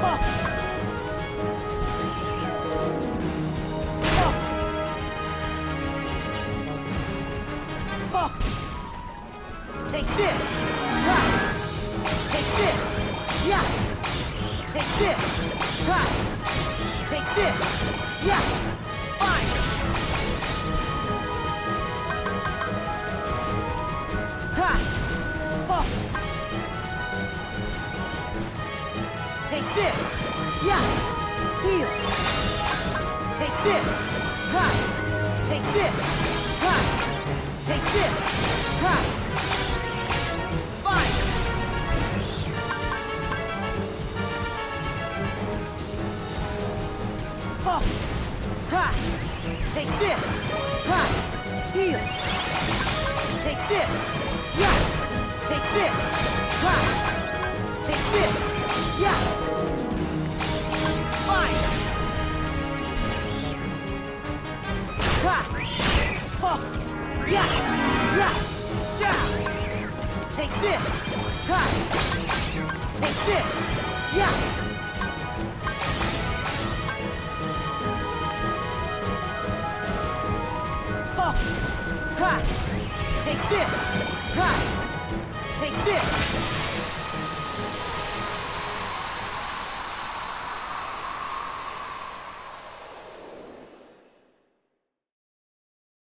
Take this! Ha! Take this! Yeah! Take this! Ha! Take this! Yeah! Fine! Ha! Oh! Take this! Yeah! Heal! Take this! Ha! Take this! Ha! Take this! Ha! Fine! Oh! Ha! Take this! Ha! Heal! Take this! Yeah! Take this! Ha! Take this! Yeah! Fine! Ha! Oh! Yeah! Yeah! Yeah! Take this! Ha! Take this! Yeah! Oh! Ha! Take this! Ha! Take this!